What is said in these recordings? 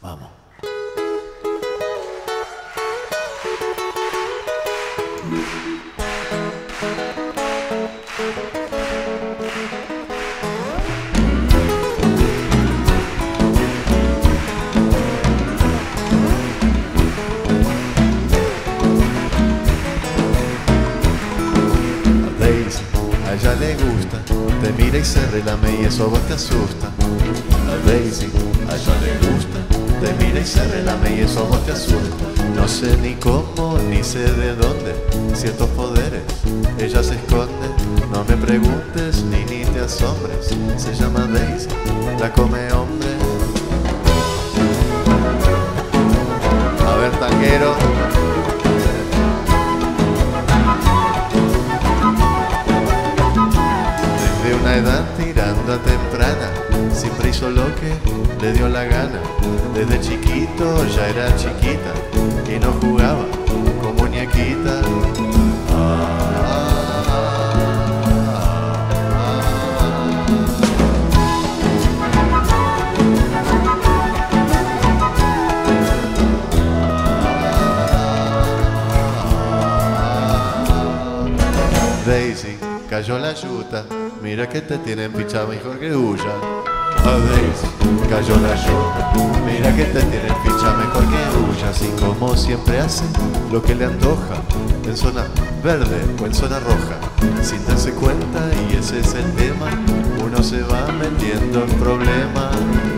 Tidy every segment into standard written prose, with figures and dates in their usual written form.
Vamos. A ella le gusta, te mira y se relame y eso a vos te asusta. A Daisy, a ella le gusta, te mira y se relame y eso a vos te asusta. No sé ni cómo, ni sé de dónde, ciertos poderes, ella se esconde. No me preguntes ni te asombres, se llama Daisy, la come hombre. A ver, tanguero. Una edad tirando a temprana, siempre hizo lo que le dio la gana. Desde chiquito ya era chiquita y no jugaba con muñequita. Daisy, cayó la yuta, mira que te tienen pichado mejor que huya. A Daisy, cayó la yuta, mira que te tienen pichado mejor que huya. Así como siempre hace lo que le antoja, en zona verde o en zona roja, sin darse cuenta, y ese es el tema, uno se va metiendo en problemas.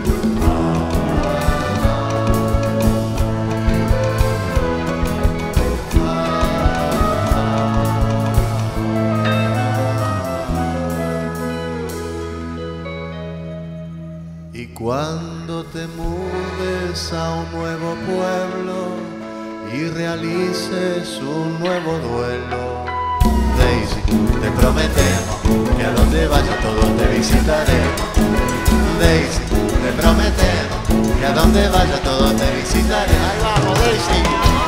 Y cuando te mudes a un nuevo pueblo y realices un nuevo duelo, Daisy, te prometemos que a donde vayas todos te visitaremos. Daisy, te prometemos que a donde vayas todos te visitaremos. Ahí vamos, Daisy.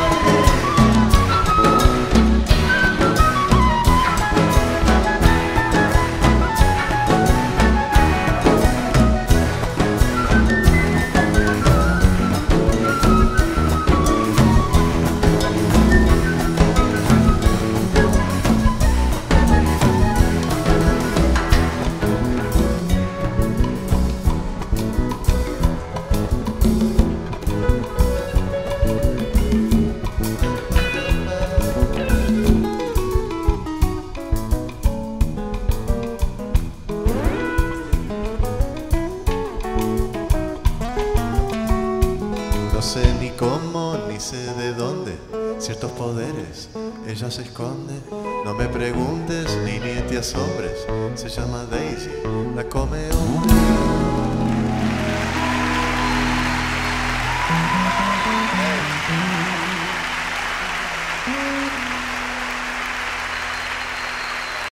No sé ni cómo, ni sé de dónde, ciertos poderes, ella se esconde. No me preguntes ni te asombres, se llama Daisy, la